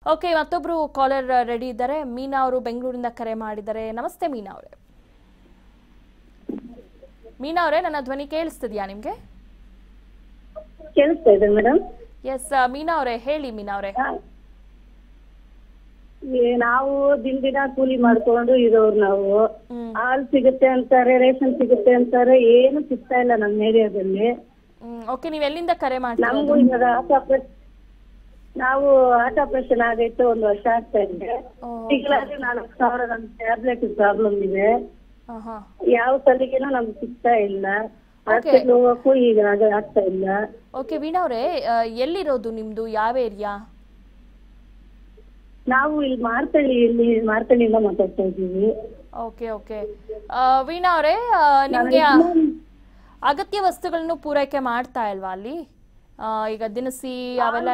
Okay, ಮತ್ತೊಬ್ರು caller ready ಇದ್ದಾರೆ. ಮೀನಾ ಅವರು ಬೆಂಗಳೂರಿಂದ ಕರೆ ಮಾಡಿದ್ದಾರೆ. ನಮಸ್ತೆ ಮೀನಾ ಅವರೇ. ಮೀನಾ ಅವರೇ, ನನ್ನ ಧ್ವನಿ ಕೇಳಿಸ್ತಿದ್ಯಾ ನಿಮ್ಗೆ? ಕೇಳಿಸ್ತಾ ಇದೆ ಮೇಡಮ್. ಎಸ್ ಮೀನಾ ಅವರೇ, ಹೇಳಿ ಮೀನಾ ಅವರೇ. ನಾವು ದಿನ ಕೂಲಿ ಮಾಡ್ಕೊಂಡು ಇರೋರು. ನಾವು ಹಾಲ್ ಸಿಗುತ್ತೆ ಅಂತಾರೆ, ರೇಷನ್ ಸಿಗುತ್ತೆ ಅಂತಾರೆ, ಏನು ಸಿಗ್ತಾ ಇಲ್ಲ ನಮ್ಮ ಏರಿಯಾದಲ್ಲಿ. ಓಕೆ, ನೀವ್ ಎಲ್ಲಿಂದ ಕರೆ ಮಾಡ್ತೀರಾ? ನಮಗೂ ಇವಾಗ ನಾವು ಹಾರ್ಟ್ ಆಪರೇಷನ್ ಆಗೈತೆ, 1 ವರ್ಷ ಆಗ್ತಾ ಇದೆ. ತಿಂಗಳಾದ್ರೆ 4,000 ನಮ್ ಟ್ಯಾಬ್ಲೆಟ್ ಪ್ರಾಬ್ಲಮ್ ಇದೆ. ಯಾವ ಸಲಿಗೆನೂ ನಮ್ಗೆ ಸಿಗ್ತಾ ಇಲ್ಲ. ಹಾಸ್ಪಿಟಲ್ ಹೋಗಕ್ಕೂ ಈಗ ಆಗ್ತಾ ಇಲ್ಲ. ಓಕೆ ವೀಣಾ ಅವರೇ, ಎಲ್ಲಿರೋದು ನಿಮ್ದು? ಯಾವ ಏರಿಯಾ? ನಾವು ಇಲ್ಲಿ ಮಾರ್ತಳ್ಳಿಯಿಂದ ಮಾತಾಡ್ತಾ ಇದ್ದೀವಿ. ಓಕೆ ಓಕೆ ವೀಣಾ ಅವರೇ, ನಿಮ್ಗೆ ಅಗತ್ಯ ವಸ್ತುಗಳನ್ನು ಪೂರೈಕೆ ಮಾಡ್ತಾ ಇಲ್ವಾ ಅಲ್ಲಿ? ಈಗ ದಿನಸಿ ಅವೆಲ್ಲ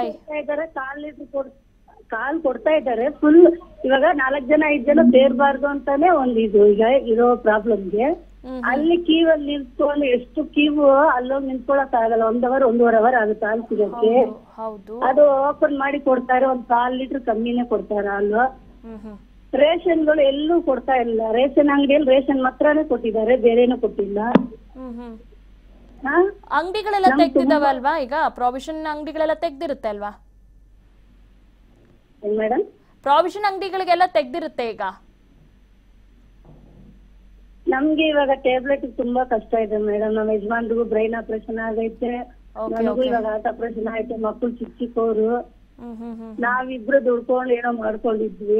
ಕಾಲ್ ಕೊಡ್ತಾ ಇದ್ದಾರೆ ಫುಲ್. ಇವಾಗ 4 ಜನ 5 ಜನ ಸೇರ್ಬಾರ್ದು ಅಂತಾನೆ ಇದು ಈಗ ಇರೋ ಪ್ರಾಬ್ಲಮ್ಗೆ. ಅಲ್ಲಿ ಕ್ಯೂವಲ್ಲಿ ನಿಂತ್ಕೊಂಡು ಎಷ್ಟು ಕ್ಯೂ, ಅಲ್ಲೋಗಿ ನಿಂತ್ಕೊಳಕ್ ಆಗಲ್ಲ. 1 ಅವರ್ 1.5 ಅವರ್ ಆಗುತ್ತೆ ಹಾಲು ಸಿಗಕ್ಕೆ. ಅದು ಓಪನ್ ಮಾಡಿ ಕೊಡ್ತಾರೆ, 1 ಕಾಲ್ ಲೀಟರ್ ಕಮ್ಮಿನೇ ಕೊಡ್ತಾರೆ ಹಾಲು. ರೇಷನ್ಗಳು ಎಲ್ಲೂ ಕೊಡ್ತಾ ಇಲ್ಲ. ರೇಷನ್ ಅಂಗಡಿಯಲ್ಲಿ ರೇಷನ್ ಮಾತ್ರನೇ ಕೊಟ್ಟಿದ್ದಾರೆ, ಬೇರೆನೂ ಕೊಟ್ಟಿಲ್ಲ. ಅಂಗಡಿಗಳೆಲ್ಲ ತೆಗ್ದಿದಾವಲ್ವಾ? ಈಗ ಪ್ರಾವಿಷನ್ ಅಂಗಡಿಗಳೆಲ್ಲ ತೆಗ್ದಿರುತ್ತೆ ಅಲ್ವಾ ಮೇಡಮ್? ಪ್ರಾವಿಷನ್ ಅಂಗಡಿಗಳಿಗೆಲ್ಲ ತೆಗ್ದಿರುತ್ತೆ ಈಗ. ನಮ್ಗೆ ಇವಾಗ ಟ್ಯಾಬ್ಲೆಟ್ ತುಂಬಾ ಕಷ್ಟ ಇದೆ ಮೇಡಮ್. ನಮ್ಮ ಯಜಮಾನ್ರಿಗೂ ಬ್ರೈನ್ ಆಪರೇಷನ್ ಆಗೈತೆ, ನನಗೂ ಇವಾಗ ಹಾರ್ಟ್ ಆಪರೇಷನ್ ಆಯ್ತು. ಮಕ್ಕಳು ಚಿಕ್ಕವರು, ನಾವಿಬ್ರು ದುಡ್ಕೊಂಡು ಏನೋ ಮಾಡ್ಕೊಂಡಿದ್ವಿ.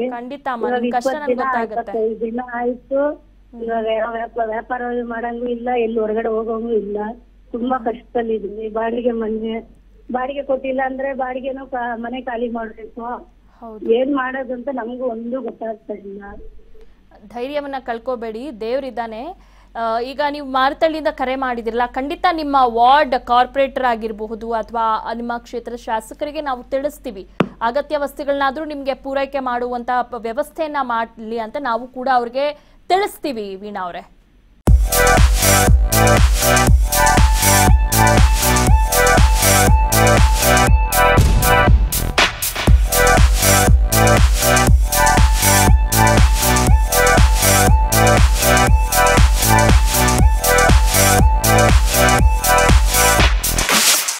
25 ದಿನ ಆಯ್ತು. ಇವಾಗ ವ್ಯಾಪಾರ ಮಾಡಂಗೂ ಇಲ್ಲ, ಎಲ್ಲಿ ಹೊರಗಡೆ ಹೋಗಂಗೂ ಇಲ್ಲ. ತುಂಬಾ ಕಷ್ಟದಲ್ಲಿದ್ವಿ. ಬಾಡಿಗೆ ಕೊಟ್ಟಿಲ್ಲ ಅಂದ್ರೆ ಬಾಡಿಗೆನೂ ಮನೆ ಖಾಲಿ ಮಾಡ್ಬೇಕು. ಏನ್ ಮಾಡೋದು ಅಂತ ನಮಗೂ ಒಂದು ಗೊತ್ತಾಗ್ತಾ ಇಲ್ಲ. ಧೈರ್ಯವನ್ನ ಕಳ್ಕೋಬೇಡಿ, ದೇವ್ರಿದ್ದಾನೆ. ಈಗ ನೀವು ಮಾರ್ತಳ್ಳಿಯಿಂದ ಕರೆ ಮಾಡಿದಿರಲ್ಲ, ಖಂಡಿತ ನಿಮ್ಮ ವಾರ್ಡ್ ಕಾರ್ಪೊರೇಟರ್ ಆಗಿರಬಹುದು ಅಥವಾ ನಿಮ್ಮ ಕ್ಷೇತ್ರದ ಶಾಸಕರಿಗೆ ನಾವು ತಿಳಿಸ್ತೀವಿ. ಅಗತ್ಯ ವಸ್ತುಗಳನ್ನಾದ್ರೂ ನಿಮ್ಗೆ ಪೂರೈಕೆ ಮಾಡುವಂತ ವ್ಯವಸ್ಥೆಯನ್ನ ಮಾಡಲಿ ಅಂತ ನಾವು ಕೂಡ ಅವ್ರಿಗೆ ತಿಳಿಸ್ತೀವಿ ವೀಣಾ ಅವರೇ.